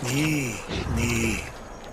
Nee, nee.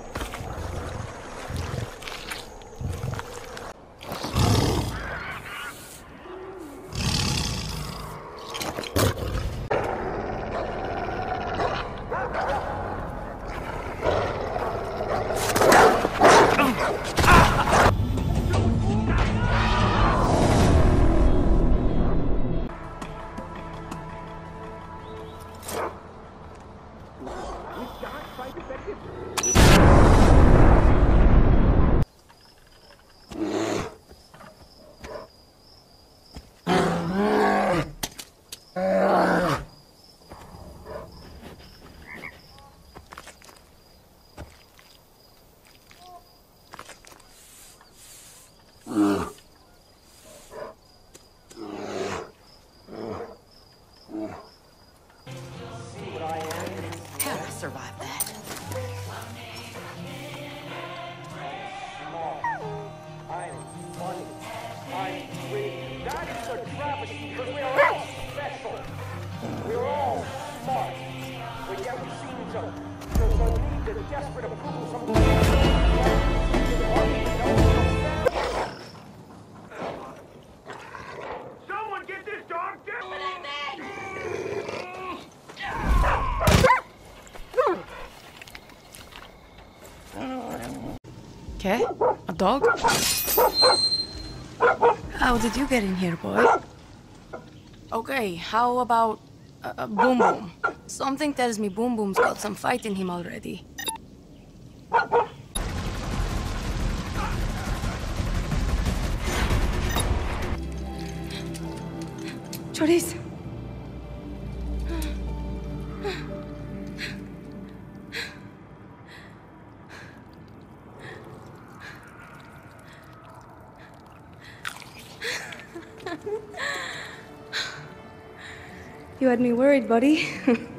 How did I survive that? I'm funny. I'm witty. That is a travesty because we are all special. We're all smart. But yet we seem to need the desperate approval from someone get this dog down! Okay, a dog? How did you get in here, boy? Okay, how about Boom Boom? Something tells me Boom Boom's got some fight in him already. Choriz! You had me worried, buddy.